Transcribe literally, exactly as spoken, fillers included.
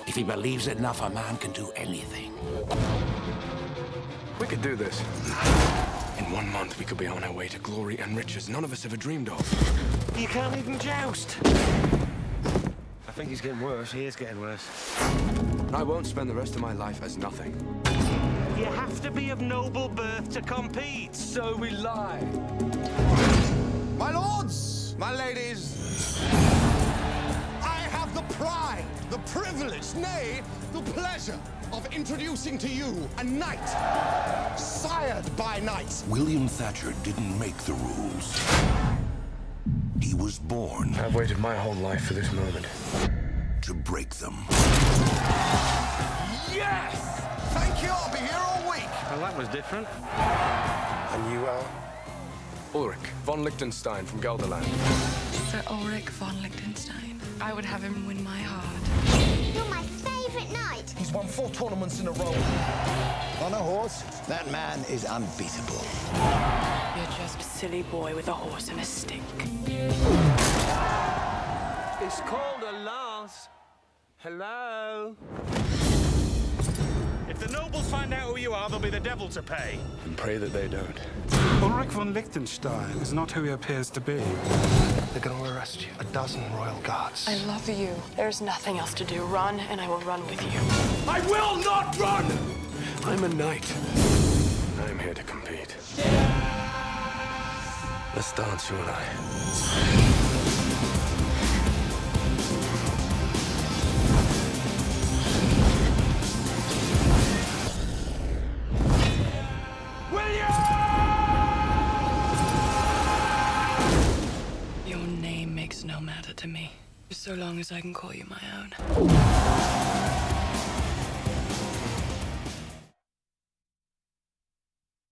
If he believes enough, a man can do anything. We could do this. In one month, we could be on our way to glory and riches none of us ever dreamed of. You can't even joust. I think he's getting worse. He is getting worse. I won't spend the rest of my life as nothing. You have to be of noble birth to compete. So we lie. My lords, my ladies, I have the pride, the privilege, nay, the pleasure of introducing to you a knight, sired by knights. William Thatcher didn't make the rules. He was born I've waited my whole life for this moment. to break them. Yes! Thank you, I'll be here all week. Well, that was different. And you are? Ulrich von Liechtenstein from Gelderland. Sir Ulrich von Liechtenstein. I would have him win my heart. You're my favorite knight. He's won four tournaments in a row. On a horse, that man is unbeatable. You're just a silly boy with a horse and a stick. It's called a lance. Hello? If the nobles find out who you are, there'll be the devil to pay. And pray that they don't. Ulrich von Liechtenstein is not who he appears to be. They're going to arrest you. A dozen royal guards. I love you. There's nothing else to do. Run, and I will run with you. I will not run! I'm a knight. I'm here to compete. Let's dance, you and I. Your name makes no matter to me, so long as I can call you my own.